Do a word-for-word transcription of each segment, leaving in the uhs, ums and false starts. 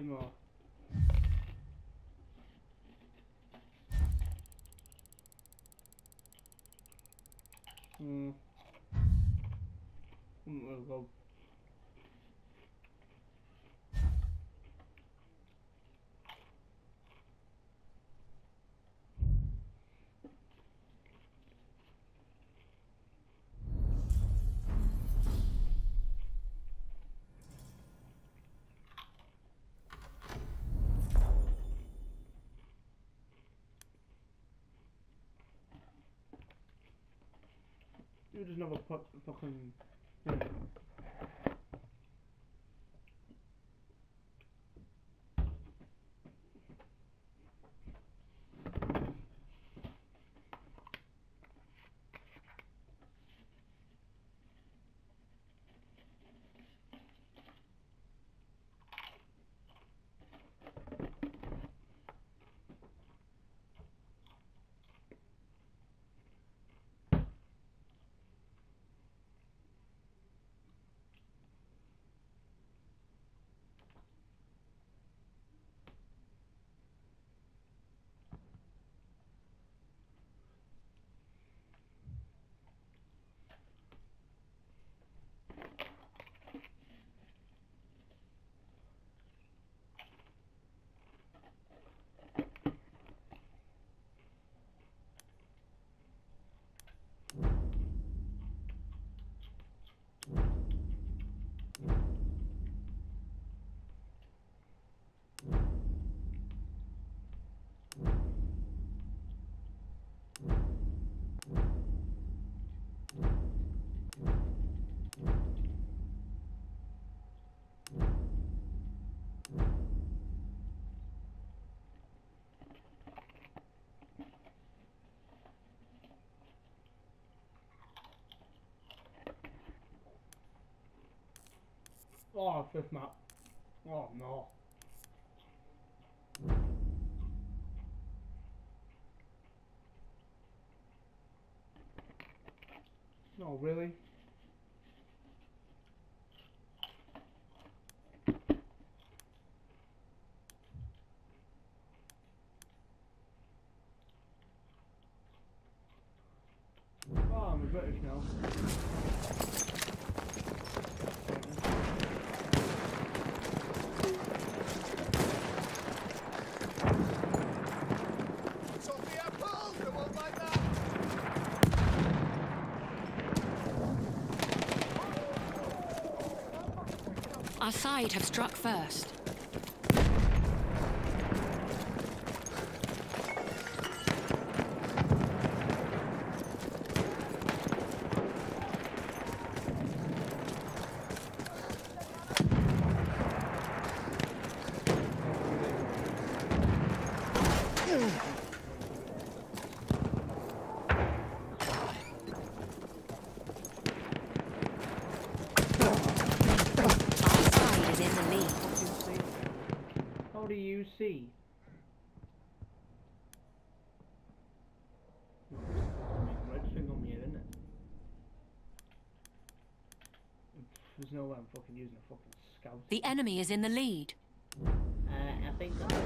more. Hmm. We'll go. You just never put fucking. Yeah. Oh, fifth map. Oh no. No, really? Oh, I'm a British now. Our side have struck first. How do you see? Red string on me here, isn't it? There's no way I'm fucking using a fucking scout. The enemy is in the lead. Uh, I think so.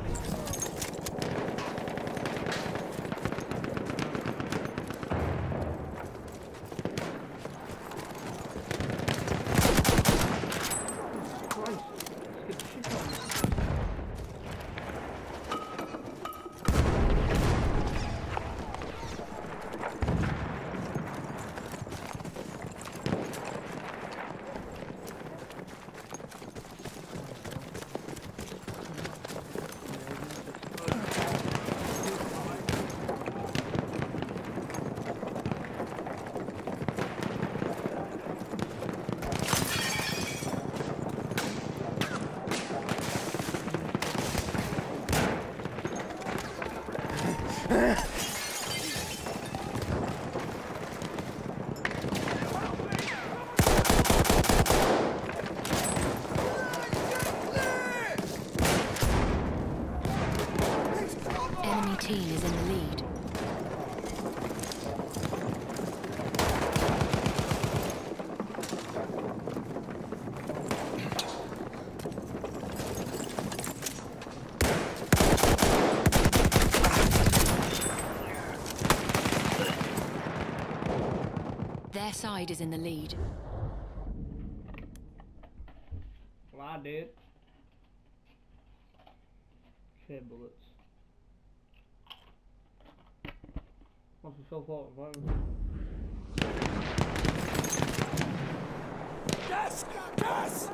Enemy team is in the lead. Their side is in the lead. Well, I did. Okay, bullets. What's the fill for? Yes! Yes!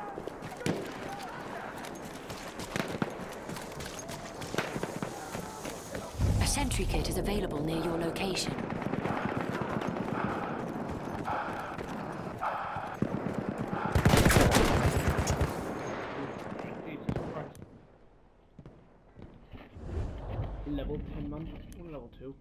A sentry kit is available near your location. Level ten man. What level two?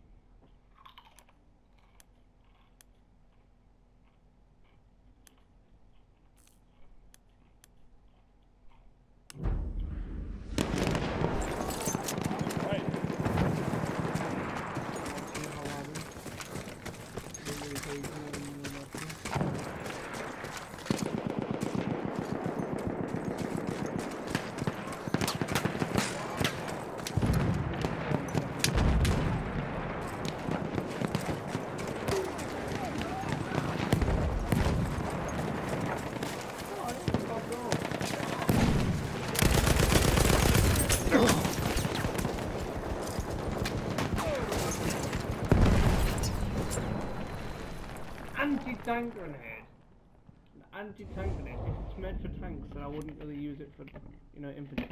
Anti-tank grenade. An anti-tank grenade. If it's meant for tanks, then I wouldn't really use it for, you know, infantry.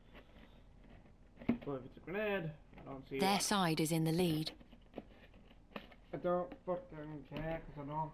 But if it's a grenade, I don't see. Their why. side is in the lead. I don't fucking care, because I know.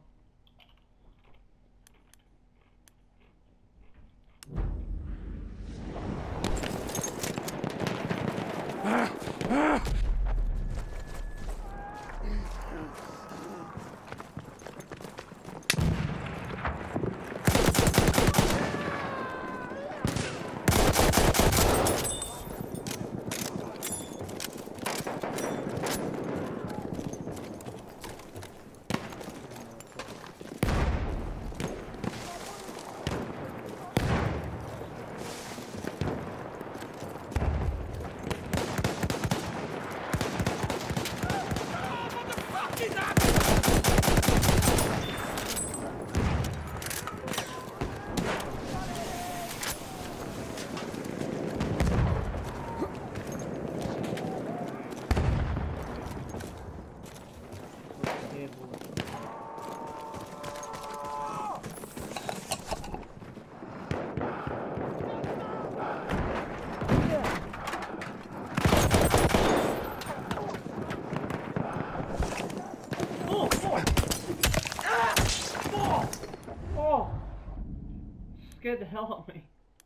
Scared the hell out of me.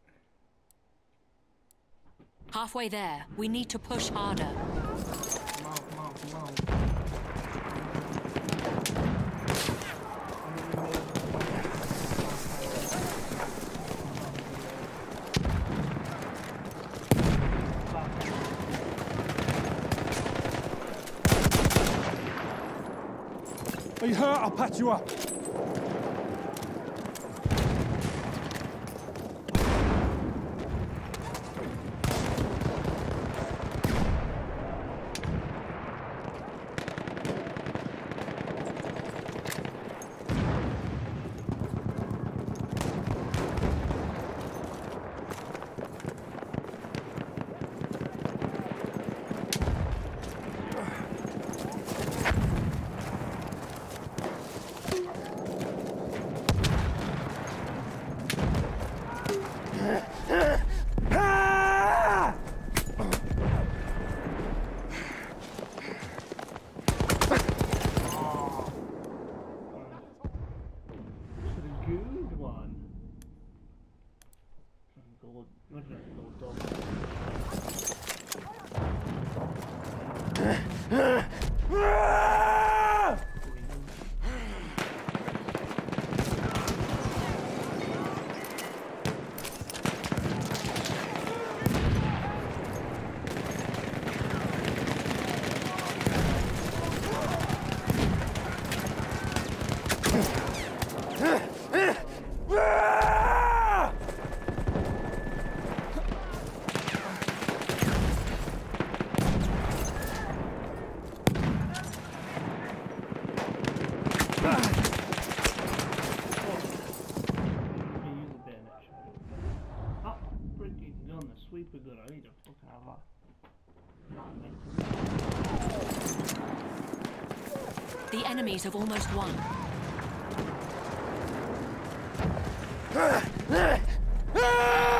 Halfway there. We need to push harder. Come on, come on, come on. Are you hurt? I'll patch you up. Good one. Gold. What's that gold dog? need a fucking have that. The enemies have almost won. Ah!